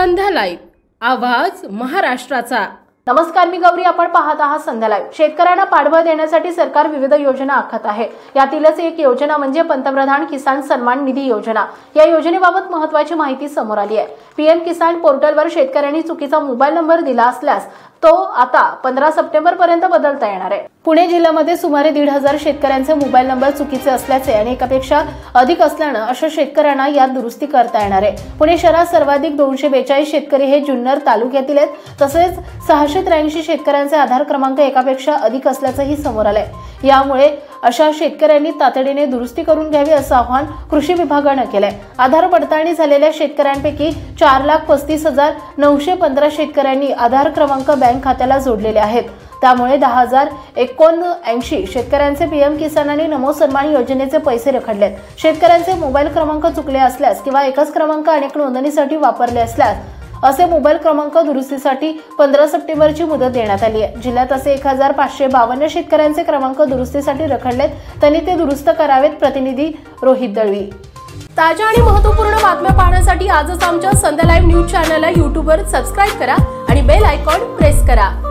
संध्या live आवाज महाराष्ट्राचा। नमस्कार, मी गौरी। आपण पाहत आहात संध्या लाईव्ह। शेतकऱ्यांना पाठबळ देण्यासाठी सरकार विविध योजना आखत आहे। यातीलच एक योजना म्हणजे पंतप्रधान किसान सन्मान निधी योजना। या योजनेबाबत महत्त्वाची माहिती समोर आली आहे। पीएम किसान पोर्टलवर शेतकऱ्यांनी चुकीचा मोबाईल नंबर दिला असल्यास तो आता 15 सप्टेंबर पर्यंत बदलता येणार आहे। पुणे जिल्ह्यामध्ये सुमारे 1,500 शेतकऱ्यांचे मोबाईल नंबर चुकीचे असल्याचे आणि एकापेक्षा अधिक असल्याने अशा शेतकऱ्यांना यात दुरुस्ती करता येणार आहे। पुणे शहरात सर्वाधिक 242 शेतकरी हे जुन्नर तालुक्यातील आहेत। तसेच 683 शेतकऱ्यांचे आधार क्रमांक एकापेक्षा अधिक असल्याचंही समोर आलंय। यामुळे अशा शेतकऱ्यांनी तातडीने दुरुस्ती करून घ्यावी असं आवाहन कृषी विभागाने केलंय। आधार पडताळणी झालेल्या शेतकऱ्यांपैकी 4,35,915 शेतकऱ्यांनी आधार क्रमांक बँक खात्याला जोडलेले आहेत। त्यामुळे 10,079 शेतकऱ्यांचे पीएम किसान आणि नमो सन्मान योजनेचे पैसे रखडलेत। शेतकऱ्यांचे मोबाईल क्रमांक चुकले असल्यास किंवा एकच क्रमांक अनेक नोंदणीसाठी वापरले असल्यास असे मोबाईल क्रमांक दुरुस्तीसाठी 15 सप्टेंबरची मुदत देण्यात आली आहे। जिल्ह्यात असे 1,552 शेतकऱ्यांचे क्रमांक दुरुस्तीसाठी रखडलेत, त्यांनी ते दुरुस्त करावेत। प्रतिनिधी रोहित दळवी। ताज्या आणि महत्त्वपूर्ण बातम्या पाहण्यासाठी आजच आमच्या संध्या लाईव्ह न्यूज चॅनलला YouTube वर सबस्क्राइब करा आणि बेल आयकॉन प्रेस करा।